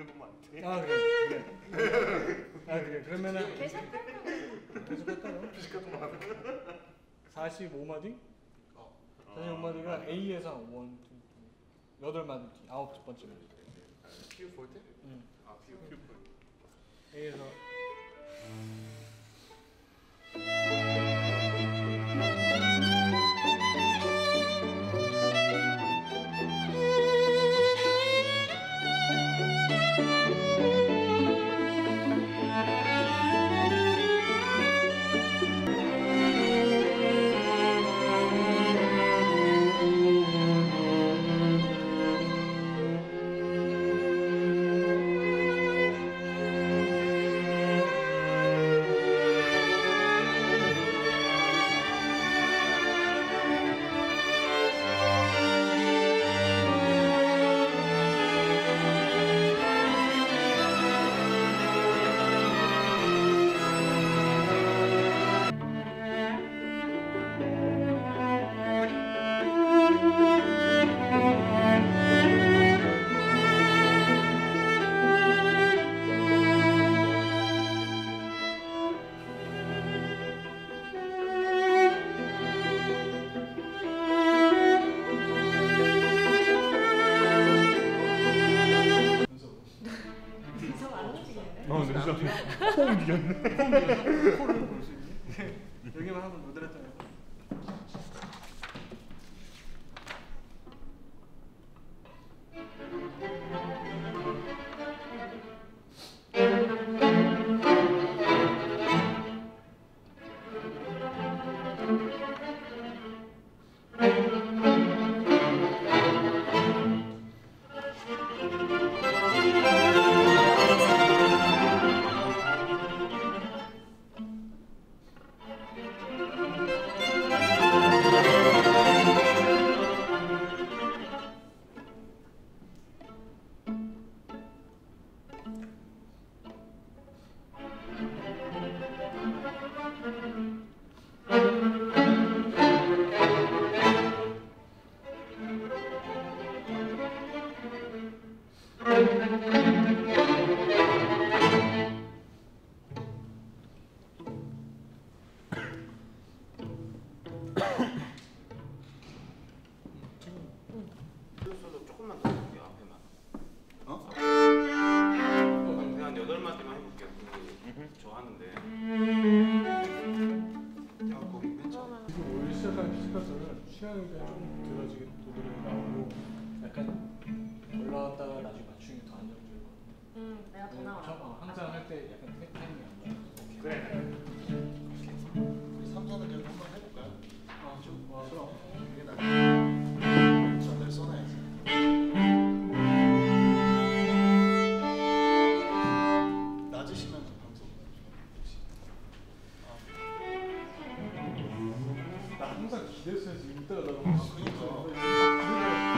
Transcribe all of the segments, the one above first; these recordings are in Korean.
너무 많대. 아 그래. 아 그래. 그러면은 계속 할까요? 계속 할까요? 피지컬도 많아. 45마디? 45마디가 A에서 1, 2, 8마디, 9번째 마디. 피우 볼 때? 응. 아 피우 볼 때. A에서 코 움직였네. 코를 볼 수 있네. 여기만 한번 모델했잖아요. 조금만 더 해볼게요 앞에만. 어? 그냥 8마디만 해볼게요. 저 하는데. 야 거기 맨 처음. 지금 오늘 시작한 피지컬은 취향에 대한 좀 들어지게 도드라지 나오고 약간 올라왔다가 나중에 맞추는 게 더 안정적일 것 같아. 내가 더 나와. 항상 할 때 약간 타이밍이 안 맞아. 그래. 우리 3, 4는 여기 한번 해볼까요? 아, 좀 그럼. 이게 나중에 전달 써놔야지. 낮으시면 방송 나 항상 기대했어요. 지금 이따가 나 너무 그러니까.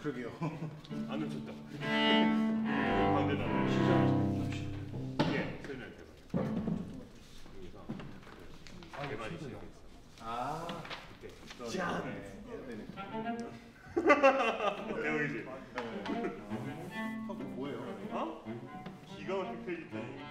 그러게요. 안 놓쳤다. 가운데다 시작. 예, 설명해봐. 여기서 대만이 시작했어. 아. 그때. 짠. 대박이지. 형, 그거 뭐예요? 어? 기가 막힌 페이지.